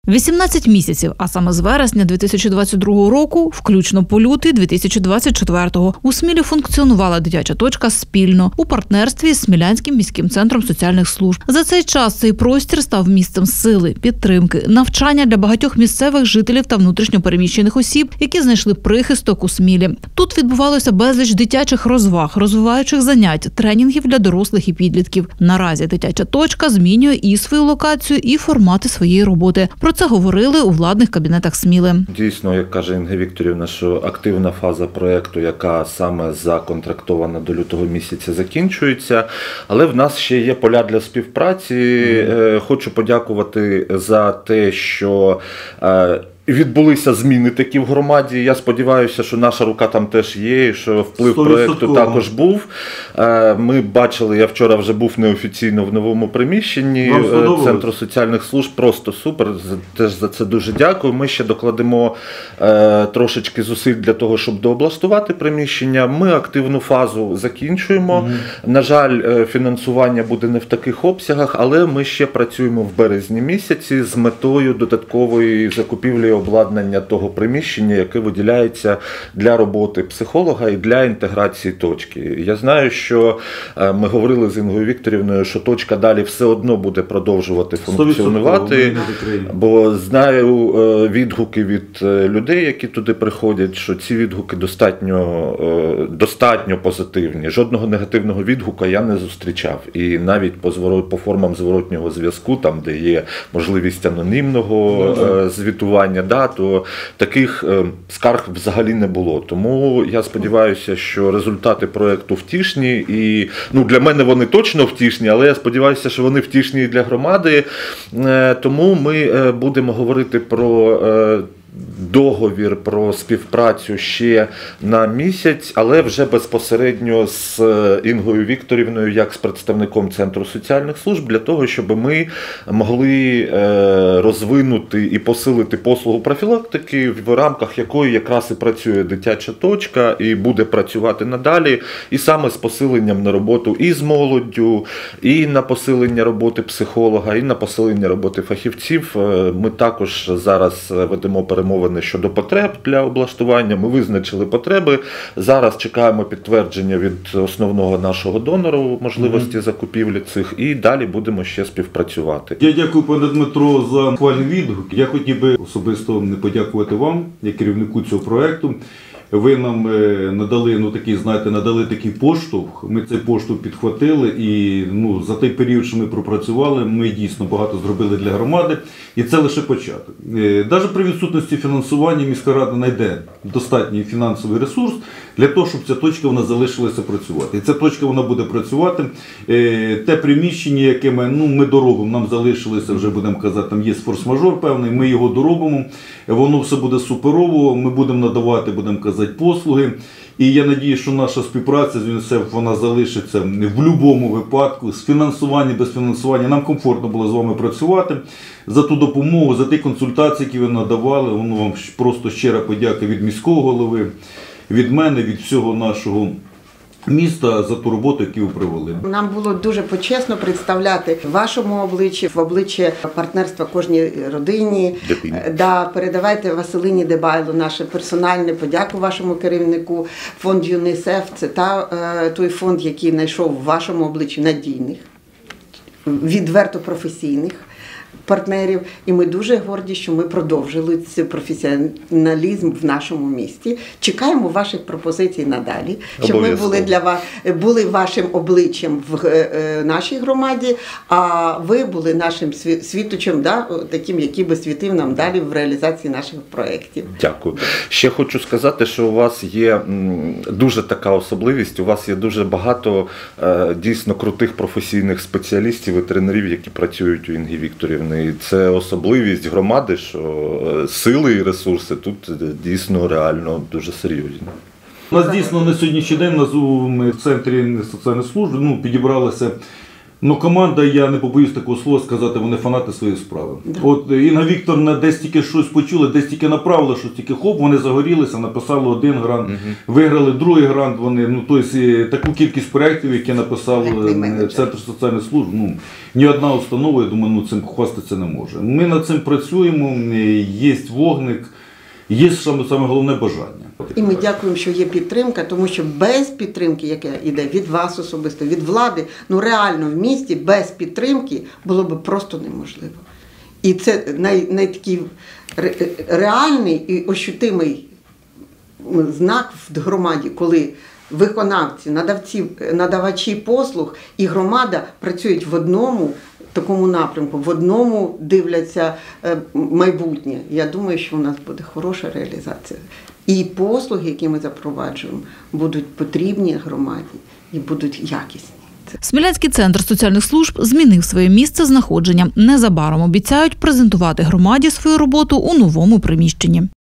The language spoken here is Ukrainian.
18 місяців, а саме з вересня 2022 року, включно по лютий 2024-го, у Смілі функціонувала дитяча точка спільно у партнерстві з Смілянським міським центром соціальних служб. За цей час цей простір став місцем сили, підтримки, навчання для багатьох місцевих жителів та внутрішньо переміщених осіб, які знайшли прихисток у Смілі. Тут відбувалося безліч дитячих розваг, розвиваючих занять, тренінгів для дорослих і підлітків. Наразі дитяча точка змінює і свою локацію, і формати своєї роботи. Про це говорили у владних кабінетах Сміли. Дійсно, як каже Інга Вікторівна, що активна фаза проєкту, яка саме законтрактована до лютого місяця, закінчується. Але в нас ще є поля для співпраці. Хочу подякувати за те, що відбулися зміни такі в громаді. Я сподіваюся, що наша рука там теж є, і що вплив проєкту також був. Ми бачили, я вчора вже був неофіційно в новому приміщенні Центру соціальних служб. Просто супер, теж за це дуже дякую. Ми ще докладемо трошечки зусиль для того, щоб дооблаштувати приміщення. Ми активну фазу закінчуємо. На жаль, фінансування буде не в таких обсягах, але ми ще працюємо в березні місяці з метою додаткової закупівлі обладнання того приміщення, яке виділяється для роботи психолога і для інтеграції точки. Я знаю, що ми говорили з Інгою Вікторівною, що точка далі все одно буде продовжувати функціонувати, бо знаю відгуки від людей, які туди приходять, що ці відгуки достатньо позитивні. Жодного негативного відгука я не зустрічав. І навіть по формам зворотнього зв'язку, там де є можливість анонімного звітування, то таких скарг взагалі не було. Тому я сподіваюся, що результати проєкту втішні. І для мене вони точно втішні, але я сподіваюся, що вони втішні і для громади. Тому ми будемо говорити про договір про співпрацю ще на місяць, але вже безпосередньо з Інгою Вікторівною, як з представником Центру соціальних служб, для того, щоб ми могли розвинути і посилити послугу профілактики, в рамках якої якраз і працює дитяча точка і буде працювати надалі, і саме з посиленням на роботу і з молоддю, і на посилення роботи психолога, і на посилення роботи фахівців. Ми також зараз ведемо перемовини щодо потреб для облаштування. Ми визначили потреби. Зараз чекаємо підтвердження від основного нашого донору можливості закупівлі цих, і далі будемо ще співпрацювати. Я дякую, пане Дмитро, за хвальний відгук. Я хотів би особисто подякувати вам, як керівнику цього проєкту. Ви нам надали такий поштовх, ми цей поштовх підхватили і за той період, що ми пропрацювали, ми дійсно багато зробили для громади, і це лише початок. Навіть при відсутності фінансування міська рада знайде достатній фінансовий ресурс для того, щоб ця точка залишилася працювати. І ця точка буде працювати. Те приміщення, яке ми доробимо, нам залишилося, вже будемо казати, там є форс-мажор певний, ми його доробимо, воно все буде суперово, ми будемо надавати, будемо казати, послуги. І я надіюсь, що наша співпраця з ЮНІСЕФ, вона залишиться в будь-якому випадку, з фінансування, без фінансування. Нам комфортно було з вами працювати. За ту допомогу, за ті консультації, які ви надавали, вам просто щира подяка від міського голови, від мене, від всього нашого міста за ту роботу, яку ви провели. Нам було дуже почесно представляти в вашому обличчі, в обличчі партнерства кожній родині. Передавайте Василині Дебайло наше персональне подяку вашому керівнику. Фонд ЮНІСЕФ – це той фонд, який знайшов в вашому обличчі надійних, відверто професійних партнерів, і ми дуже горді, що ми продовжили цей професіоналізм в нашому місті. Чекаємо ваших пропозицій надалі, щоб ми були вашим обличчям в нашій громаді, а ви були нашим світочем, таким, який би світив нам далі в реалізації наших проєктів. Дякую. Ще хочу сказати, що у вас є дуже така особливість, у вас є дуже багато дійсно крутих професійних спеціалістів і тренерів, які працюють у Інги Вікторівни. І це особливість громади, що сили і ресурси тут дійсно реально дуже серйозні. У нас дійсно на сьогоднішній день в Центрі соціальних служб підібралося Ну, команда, я не побоюсь такого слова сказати, вони фанати своєї справи. От Інна Вікторівна десь тільки щось почула, десь тільки направила, що тільки хоп, вони загорілися, написали один грант, виграли другий грант, вони, тобто таку кількість проєктів, які написав Центр соціальних служб, ні одна установа, я думаю, цим хвастатися не може. Ми над цим працюємо, є вогник, є саме головне бажання. І ми дякуємо, що є підтримка, тому що без підтримки, яка йде від вас особисто, від влади, реально в місті без підтримки було б просто неможливо. І це такий реальний і ощутимий знак в громаді, коли виконавці, надавачі послуг і громада працюють в одному такому напрямку, в одному дивляться майбутнє. Я думаю, що у нас буде хороша реалізація. І послуги, які ми запроваджуємо, будуть потрібні громаді і будуть якісні. Смілянський центр соціальних служб змінив своє місце знаходження. Незабаром обіцяють презентувати громаді свою роботу у новому приміщенні.